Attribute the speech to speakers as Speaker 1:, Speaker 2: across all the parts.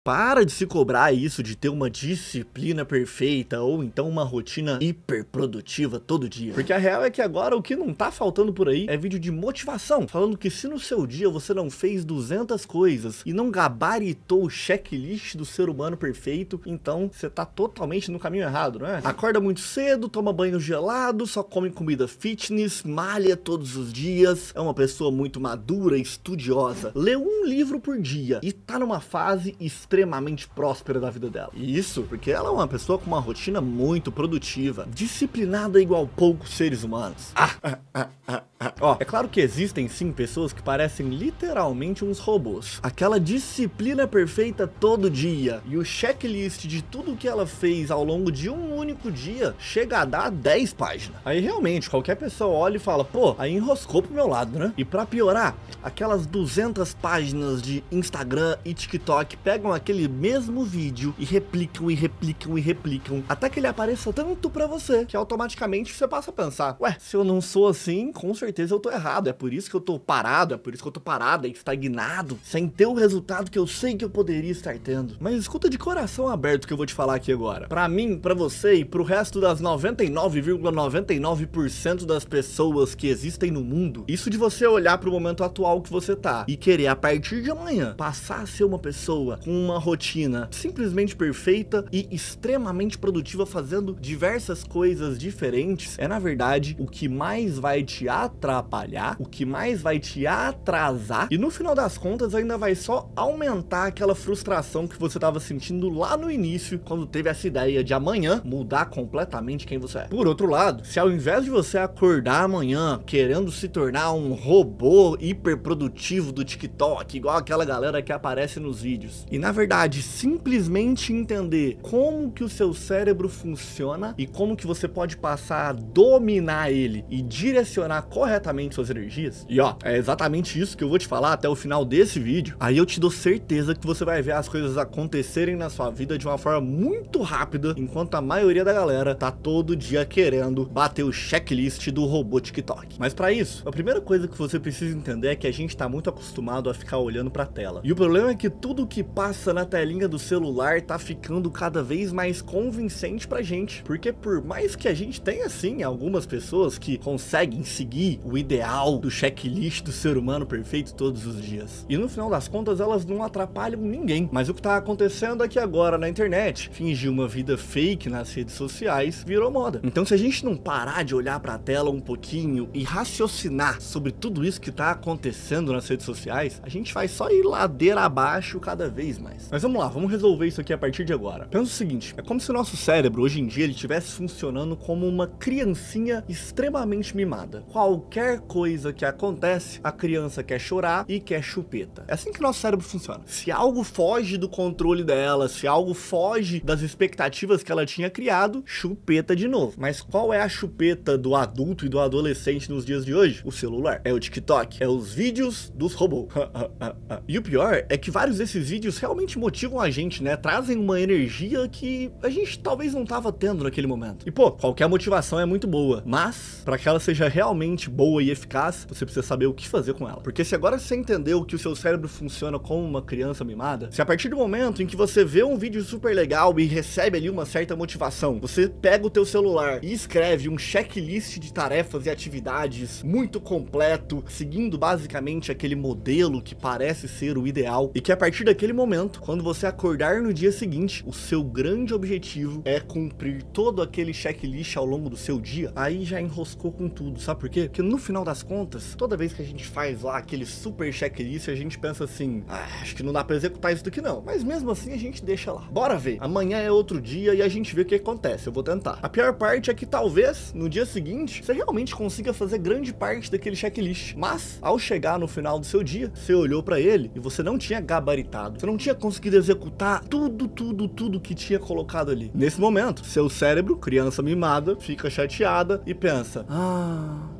Speaker 1: Para de se cobrar isso de ter uma disciplina perfeita ou então uma rotina hiperprodutiva todo dia. Porque a real é que agora o que não tá faltando por aí é vídeo de motivação, falando que se no seu dia você não fez 200 coisas e não gabaritou o checklist do ser humano perfeito, então você tá totalmente no caminho errado, não é? Acorda muito cedo, toma banho gelado, só come comida fitness, malha todos os dias, é uma pessoa muito madura, estudiosa, lê um livro por dia e tá numa fase extremamente próspera da vida dela. E isso porque ela é uma pessoa com uma rotina muito produtiva, disciplinada igual poucos seres humanos. Ó, é claro que existem sim pessoas que parecem literalmente uns robôs. Aquela disciplina perfeita todo dia e o checklist de tudo que ela fez ao longo de um único dia chega a dar 10 páginas. Aí realmente qualquer pessoa olha e fala, pô, aí enroscou pro meu lado, né? E pra piorar, aquelas 200 páginas de Instagram e TikTok pegam aquele mesmo vídeo e replicam e replicam e replicam até que ele apareça tanto pra você que automaticamente você passa a pensar, ué, se eu não sou assim, com certeza eu tô errado, é por isso que eu tô parado, é por isso que eu tô parado, estagnado, sem ter o resultado que eu sei que eu poderia estar tendo. Mas escuta de coração aberto o que eu vou te falar aqui agora. Pra mim, pra você e pro resto das 99,99% das pessoas que existem no mundo, isso de você olhar pro momento atual que você tá e querer a partir de amanhã passar a ser uma pessoa com uma rotina simplesmente perfeita e extremamente produtiva, fazendo diversas coisas diferentes, é na verdade o que mais vai te atrapalhar, o que mais vai te atrasar e no final das contas ainda vai só aumentar aquela frustração que você estava sentindo lá no início, quando teve essa ideia de amanhã mudar completamente quem você é. Por outro lado, se ao invés de você acordar amanhã querendo se tornar um robô hiperprodutivo do TikTok, igual aquela galera que aparece nos vídeos, e na verdade simplesmente entender como que o seu cérebro funciona e como que você pode passar a dominar ele e direcionar corretamente suas energias, e ó, é exatamente isso que eu vou te falar até o final desse vídeo, aí eu te dou certeza que você vai ver as coisas acontecerem na sua vida de uma forma muito rápida, enquanto a maioria da galera tá todo dia querendo bater o checklist do robô TikTok. Mas pra isso, a primeira coisa que você precisa entender é que a gente tá muito acostumado a ficar olhando pra tela, e o problema é que tudo que passa na telinha do celular tá ficando cada vez mais convincente pra gente, porque por mais que a gente tenha sim algumas pessoas que conseguem seguir o ideal do checklist do ser humano perfeito todos os dias, e no final das contas elas não atrapalham ninguém, mas o que tá acontecendo aqui agora na internet, fingir uma vida fake nas redes sociais, virou moda. Então se a gente não parar de olhar pra tela um pouquinho e raciocinar sobre tudo isso que tá acontecendo nas redes sociais, a gente vai só ir ladeira abaixo cada vez mais. Mas vamos lá, vamos resolver isso aqui a partir de agora. Pensa o seguinte, é como se o nosso cérebro hoje em dia ele estivesse funcionando como uma criancinha extremamente mimada. Qualquer coisa que acontece, a criança quer chorar e quer chupeta. É assim que nosso cérebro funciona. Se algo foge do controle dela, se algo foge das expectativas que ela tinha criado, chupeta de novo. Mas qual é a chupeta do adulto e do adolescente nos dias de hoje? O celular, é o TikTok, é os vídeos dos robôs. E o pior é que vários desses vídeos realmente motivam a gente, né? Trazem uma energia que a gente talvez não tava tendo naquele momento. E pô, qualquer motivação é muito boa, mas para que ela seja realmente boa e eficaz, você precisa saber o que fazer com ela. Porque se agora você entendeu que o seu cérebro funciona como uma criança mimada, se a partir do momento em que você vê um vídeo super legal e recebe ali uma certa motivação, você pega o teu celular e escreve um checklist de tarefas e atividades muito completo, seguindo basicamente aquele modelo que parece ser o ideal, e que a partir daquele momento, quando você acordar no dia seguinte, o seu grande objetivo é cumprir todo aquele checklist ao longo do seu dia, aí já enroscou com tudo, sabe por quê? Porque no final das contas, toda vez que a gente faz lá aquele super checklist, a gente pensa assim, acho que não dá pra executar isso daqui não, mas mesmo assim a gente deixa lá. Bora ver, amanhã é outro dia e a gente vê o que acontece, eu vou tentar. A pior parte é que talvez, no dia seguinte, você realmente consiga fazer grande parte daquele checklist, mas ao chegar no final do seu dia, você olhou pra ele e você não tinha gabaritado, você não tinha conseguido executar tudo que tinha colocado ali. Nesse momento, seu cérebro, criança mimada, fica chateada e pensa,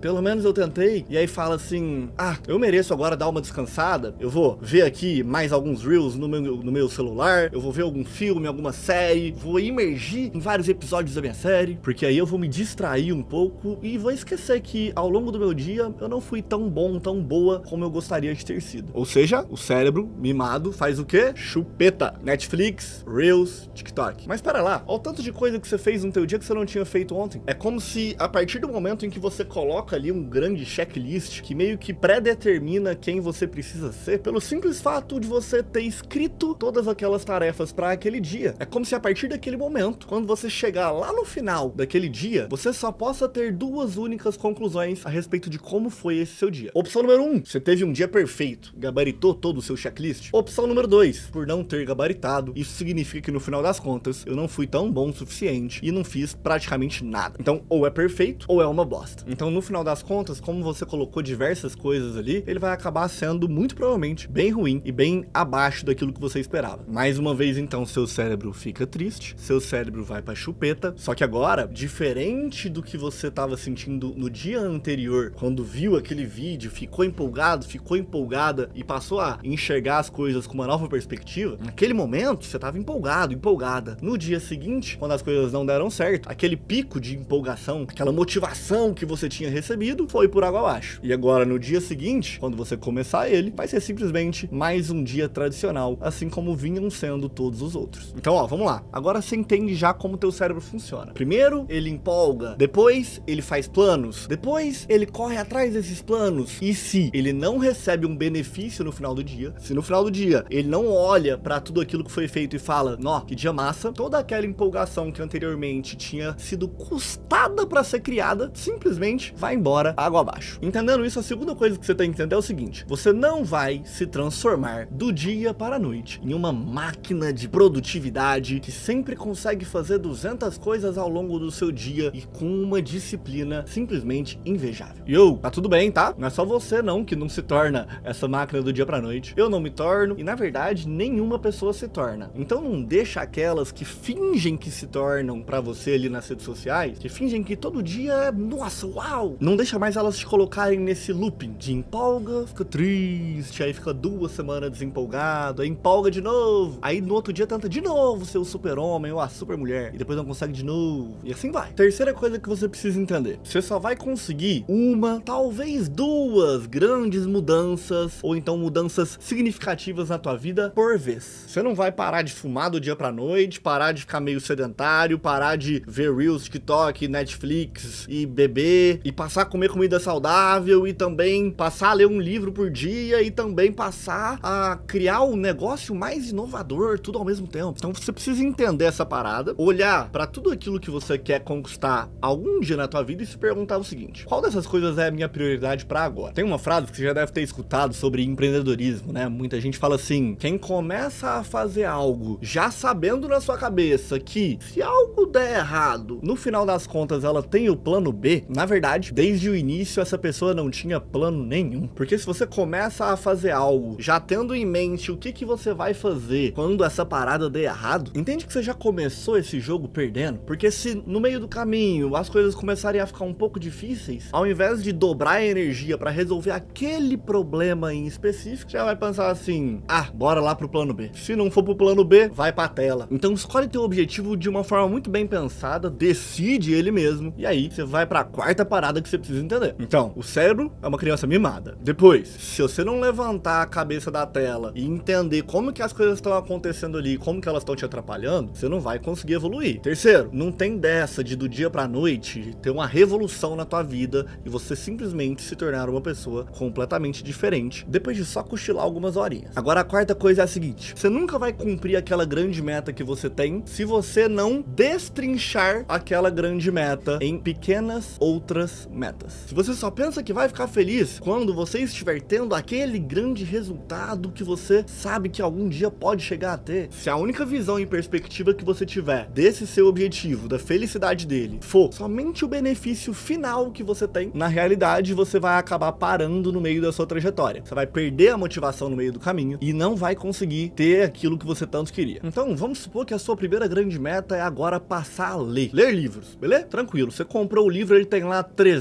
Speaker 1: pelo menos eu tentei. E aí fala assim, eu mereço agora dar uma descansada, eu vou ver aqui mais alguns Reels no meu celular, eu vou ver algum filme, alguma série, vou imergir em vários episódios da minha série, porque aí eu vou me distrair um pouco e vou esquecer que ao longo do meu dia eu não fui tão bom, tão boa como eu gostaria de ter sido. Ou seja, o cérebro mimado faz o quê? Chupeta. Netflix, Reels, TikTok. Mas pera lá, olha o tanto de coisa que você fez no teu dia que você não tinha feito ontem. É como se a partir do momento em que você coloca ali um grande checklist que meio que pré-determina quem você precisa ser, pelo simples fato de você ter escrito todas aquelas tarefas para aquele dia. É como se a partir daquele momento, quando você chegar lá no final daquele dia, você só possa ter duas únicas conclusões a respeito de como foi esse seu dia. Opção número 1, você teve um dia perfeito, gabaritou todo o seu checklist. Opção número 2, por não ter gabaritado, isso significa que no final das contas, eu não fui tão bom o suficiente e não fiz praticamente nada. Então, ou é perfeito, ou é uma bosta. Então, no final das contas, como você colocou diversas coisas ali, ele vai acabar sendo, muito provavelmente, bem ruim e bem abaixo daquilo que você esperava. Mais uma vez, então, seu cérebro fica triste, seu cérebro vai pra chupeta, só que agora, diferente do que você estava sentindo no dia anterior, quando viu aquele vídeo, ficou empolgado, ficou empolgada e passou a enxergar as coisas com uma nova perspectiva, naquele momento, você estava empolgado, empolgada. No dia seguinte, quando as coisas não deram certo, aquele pico de empolgação, aquela motivação que você tinha recebido, foi por água abaixo. E agora, no dia seguinte, quando você começar ele, vai ser simplesmente mais um dia tradicional, assim como vinham sendo todos os outros. Então, ó, vamos lá. Agora você entende já como teu cérebro funciona. Primeiro, ele empolga. Depois, ele faz planos. Depois, ele corre atrás desses planos. E se ele não recebe um benefício no final do dia, se no final do dia ele não olha pra tudo aquilo que foi feito e fala, nó, que dia massa, toda aquela empolgação que anteriormente tinha sido custada pra ser criada, simplesmente vai embora água abaixo. Entendendo isso, a segunda coisa que você tem que entender é o seguinte: você não vai se transformar do dia para a noite em uma máquina de produtividade que sempre consegue fazer 200 coisas ao longo do seu dia e com uma disciplina simplesmente invejável. Tá tudo bem, tá? Não é só você não que não se torna essa máquina do dia pra noite. Eu não me torno e, na verdade, nenhuma pessoa se torna. Então não deixa aquelas que fingem que se tornam pra você ali nas redes sociais, que fingem que todo dia é, nossa, uau! Não deixa mais elas te colocarem nesse looping de empolga, fica triste, aí fica 2 semanas desempolgado, aí empolga de novo, aí no outro dia tenta de novo ser o super-homem ou a super-mulher, e depois não consegue de novo, e assim vai. Terceira coisa que você precisa entender: você só vai conseguir uma, talvez 2 grandes mudanças, ou então mudanças significativas na tua vida por vez. Você não vai parar de fumar do dia pra noite, parar de ficar meio sedentário, parar de ver Reels, TikTok, Netflix e beber, e passar a comer comida saudável, e também passar a ler um livro por dia, e também passar a criar um negócio mais inovador, tudo ao mesmo tempo. Então você precisa entender essa parada, olhar pra tudo aquilo que você quer conquistar algum dia na tua vida e se perguntar o seguinte: qual dessas coisas é a minha prioridade pra agora? Tem uma frase que você já deve ter escutado sobre empreendedorismo, né? Muita gente fala assim: quem começa a fazer algo já sabendo na sua cabeça que se algo der errado, no final das contas ela tem o plano B, na verdade, desde o início essa pessoa não tinha plano nenhum. Porque se você começa a fazer algo já tendo em mente o que você vai fazer quando essa parada der errado, entende que você já começou esse jogo perdendo? Porque se no meio do caminho as coisas começarem a ficar um pouco difíceis, ao invés de dobrar a energia pra resolver aquele problema em específico, você já vai pensar assim: bora lá pro plano B. Se não for pro plano B, vai pra tela. Então escolhe teu objetivo de uma forma muito bem pensada, decide ele mesmo, e aí você vai pra quarta parada que você precisa entender. Então, o cérebro é uma criança mimada. Depois, se você não levantar a cabeça da tela e entender como que as coisas estão acontecendo ali, como que elas estão te atrapalhando, você não vai conseguir evoluir. Terceiro, não tem dessa de do dia pra noite ter uma revolução na tua vida e você simplesmente se tornar uma pessoa completamente diferente depois de só cochilar algumas horinhas. Agora a quarta coisa é a seguinte: você nunca vai cumprir aquela grande meta que você tem se você não destrinchar aquela grande meta em pequenas outras metas. Se você só pensa que vai ficar feliz quando você estiver tendo aquele grande resultado que você sabe que algum dia pode chegar a ter, se a única visão e perspectiva que você tiver desse seu objetivo, da felicidade dele, for somente o benefício final que você tem, na realidade você vai acabar parando no meio da sua trajetória. Você vai perder a motivação no meio do caminho e não vai conseguir ter aquilo que você tanto queria. Então vamos supor que a sua primeira grande meta é agora passar a ler livros, beleza? Tranquilo, você comprou o livro, ele tem lá 300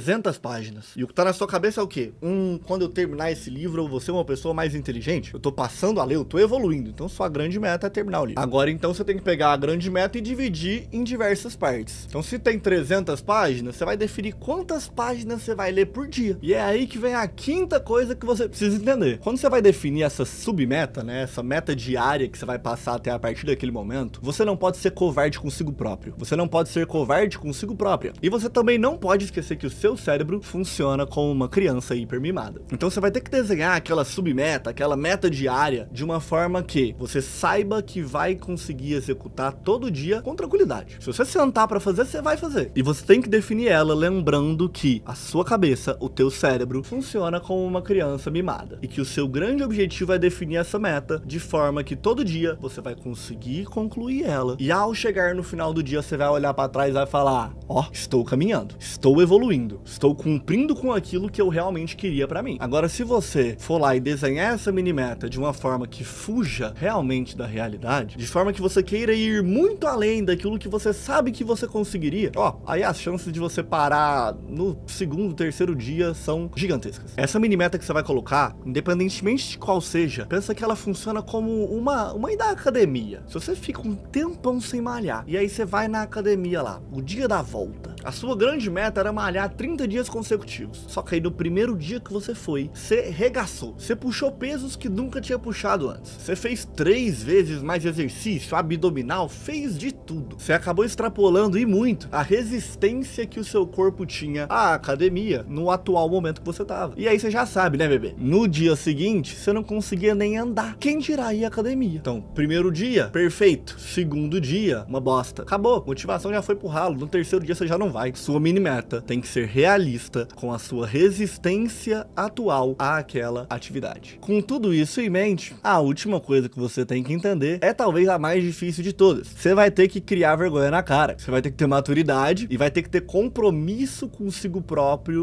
Speaker 1: 300 páginas. E o que tá na sua cabeça é o quê? Quando eu terminar esse livro, eu vou ser uma pessoa mais inteligente? Eu tô passando a ler, eu tô evoluindo. Então sua grande meta é terminar o livro. Agora, então, você tem que pegar a grande meta e dividir em diversas partes. Então, se tem 300 páginas, você vai definir quantas páginas você vai ler por dia. E é aí que vem a quinta coisa que você precisa entender. Quando você vai definir essa submeta, né, essa meta diária que você vai passar até a partir daquele momento, você não pode ser covarde consigo próprio. Você não pode ser covarde consigo própria. E você também não pode esquecer que o seu cérebro funciona como uma criança hipermimada. Então você vai ter que desenhar aquela submeta, aquela meta diária, de uma forma que você saiba que vai conseguir executar todo dia com tranquilidade. Se você sentar pra fazer, você vai fazer. E você tem que definir ela lembrando que a sua cabeça, o teu cérebro, funciona como uma criança mimada. E que o seu grande objetivo é definir essa meta de forma que todo dia você vai conseguir concluir ela. E ao chegar no final do dia, você vai olhar pra trás e vai falar: ó, estou caminhando, estou evoluindo, estou cumprindo com aquilo que eu realmente queria pra mim. Agora, se você for lá e desenhar essa mini meta de uma forma que fuja realmente da realidade, de forma que você queira ir muito além daquilo que você sabe que você conseguiria, ó, aí as chances de você parar no segundo, terceiro dia são gigantescas. Essa mini meta que você vai colocar, independentemente de qual seja, pensa que ela funciona como uma ida à academia. Se você fica um tempão sem malhar, e aí você vai na academia lá, o dia da volta, a sua grande meta era malhar 30 dias consecutivos. Só que aí no primeiro dia que você foi, você regaçou. Você puxou pesos que nunca tinha puxado antes. Você fez 3 vezes mais exercício, abdominal, fez de tudo. Você acabou extrapolando e muito a resistência que o seu corpo tinha à academia no atual momento que você tava. E aí você já sabe, né, bebê? No dia seguinte, você não conseguia nem andar. Quem dirá ir à academia? Então, primeiro dia, perfeito. Segundo dia, uma bosta. Acabou. Motivação já foi pro ralo. No terceiro dia você já não vai. Sua mini meta tem que ser realista com a sua resistência atual àquela atividade. Com tudo isso em mente, a última coisa que você tem que entender é talvez a mais difícil de todas. Você vai ter que criar vergonha na cara. Você vai ter que ter maturidade e vai ter que ter compromisso consigo próprio,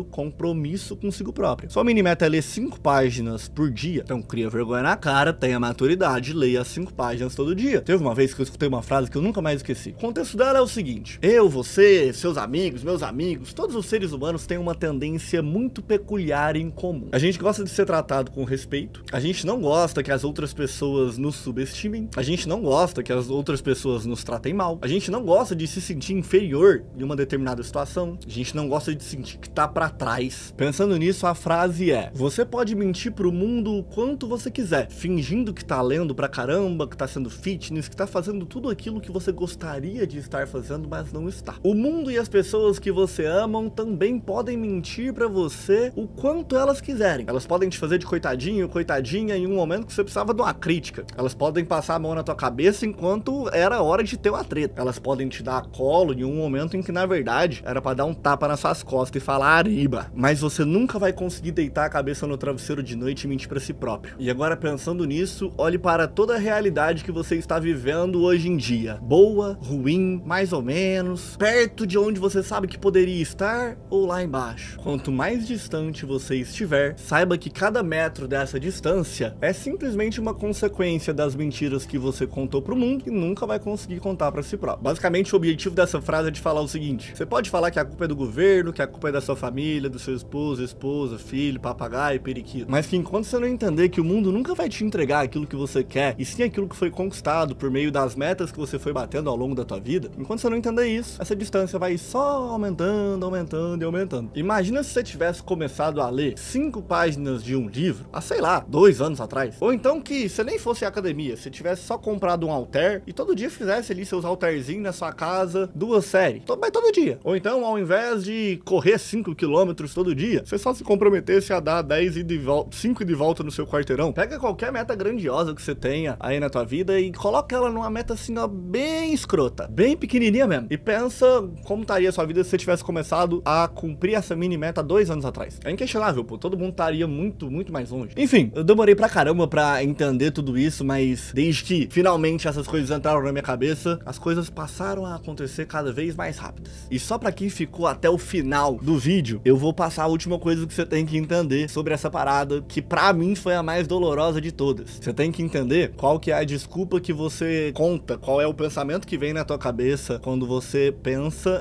Speaker 1: Sua mini meta é ler 5 páginas por dia. Então cria vergonha na cara, tenha maturidade, leia 5 páginas todo dia. Teve uma vez que eu escutei uma frase que eu nunca mais esqueci. O contexto dela é o seguinte: eu, você, seus amigos, meus amigos, todos os seres humanos têm uma tendência muito peculiar em comum. A gente gosta de ser tratado com respeito, a gente não gosta que as outras pessoas nos subestimem, a gente não gosta que as outras pessoas nos tratem mal, a gente não gosta de se sentir inferior em uma determinada situação, a gente não gosta de sentir que tá pra trás. Pensando nisso, a frase é: você pode mentir pro mundo o quanto você quiser, fingindo que tá lendo pra caramba, que tá sendo fitness, que tá fazendo tudo aquilo que você gostaria de estar fazendo, mas não está. O mundo e as pessoas que você amam também podem mentir pra você o quanto elas quiserem. Elas podem te fazer de coitadinho, coitadinha em um momento que você precisava de uma crítica. Elas podem passar a mão na tua cabeça enquanto era hora de ter uma treta. Elas podem te dar colo em um momento em que, na verdade, era pra dar um tapa nas suas costas e falar arriba. Mas você nunca vai conseguir deitar a cabeça no travesseiro de noite e mentir pra si próprio. E agora, pensando nisso, olhe para toda a realidade que você está vivendo hoje em dia. Boa, ruim, mais ou menos, perto de onde você sabe que poderia estar ou lá embaixo. Quanto mais distante você estiver, saiba que cada metro dessa distância é simplesmente uma consequência das mentiras que você contou pro mundo e nunca vai conseguir contar pra si próprio. Basicamente, o objetivo dessa frase é de falar o seguinte: você pode falar que a culpa é do governo, que a culpa é da sua família, do seu esposo, esposa, filho, papagaio, periquito, mas que enquanto você não entender que o mundo nunca vai te entregar aquilo que você quer, e sim aquilo que foi conquistado por meio das metas que você foi batendo ao longo da tua vida, enquanto você não entender isso, essa distância vai só aumentando, aumentando e aumentando. Imagina se você tivesse começado a ler 5 páginas de um livro há, sei lá, 2 anos atrás. Ou então que você nem fosse à academia, você tivesse só comprado um halter e todo dia fizesse ali seus halterzinhos na sua casa, 2 séries, mas todo dia. Ou então, ao invés de correr 5 km todo dia, você só se comprometesse a dar 10 e de volta, 5 de volta no seu quarteirão. Pega qualquer meta grandiosa que você tenha aí na tua vida e coloca ela numa meta assim, ó, bem escrota, bem pequenininha mesmo. E pensa como estaria a sua vida se você tivesse começado a cumprir essa mini meta 2 anos atrás. É inquestionável, pô, todo mundo estaria muito mais longe. Enfim, eu demorei pra caramba pra entender tudo isso, mas desde que finalmente essas coisas entraram na minha cabeça, as coisas passaram a acontecer cada vez mais rápidas. E só pra quem ficou até o final do vídeo, eu vou passar a última coisa que você tem que entender sobre essa parada, que pra mim foi a mais dolorosa de todas. Você tem que entender qual que é a desculpa que você conta, qual é o pensamento que vem na tua cabeça quando você pensa em não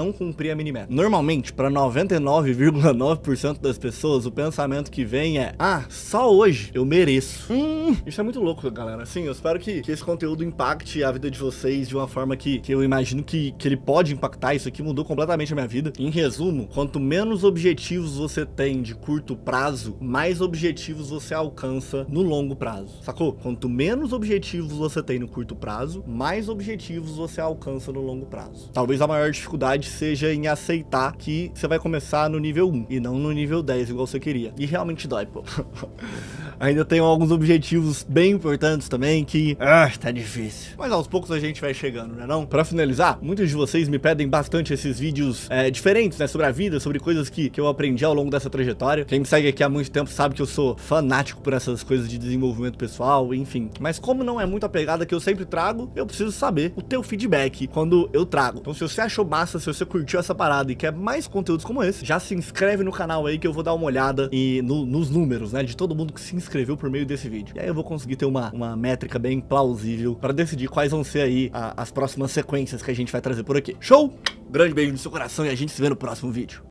Speaker 1: não cumprir a mini-meta. Normalmente, para 99,9% das pessoas, o pensamento que vem é: ah, só hoje eu mereço. Isso é muito louco, galera. Assim, eu espero que esse conteúdo impacte a vida de vocês de uma forma que eu imagino que ele pode impactar. Isso aqui mudou completamente a minha vida. Em resumo, quanto menos objetivos você tem de curto prazo, mais objetivos você alcança no longo prazo. Sacou? Quanto menos objetivos você tem no curto prazo, mais objetivos você alcança no longo prazo. Talvez a maior dificuldade seja em aceitar que você vai começar no nível 1 e não no nível 10 igual você queria. E realmente dói, pô. Ainda tenho alguns objetivos bem importantes também que... tá difícil. Mas aos poucos a gente vai chegando, né não? Pra finalizar, muitos de vocês me pedem bastante esses vídeos diferentes, né? Sobre a vida, sobre coisas que eu aprendi ao longo dessa trajetória. Quem me segue aqui há muito tempo sabe que eu sou fanático por essas coisas de desenvolvimento pessoal, enfim. Mas como não é muito a pegada que eu sempre trago, eu preciso saber o teu feedback quando eu trago. Então se você achou massa, se você curtiu essa parada e quer mais conteúdos como esse, já se inscreve no canal aí que eu vou dar uma olhada nos números, né? De todo mundo que se inscreveu por meio desse vídeo. E aí eu vou conseguir ter uma métrica bem plausível para decidir quais vão ser aí as próximas sequências que a gente vai trazer por aqui. Show? Grande beijo no seu coração e a gente se vê no próximo vídeo.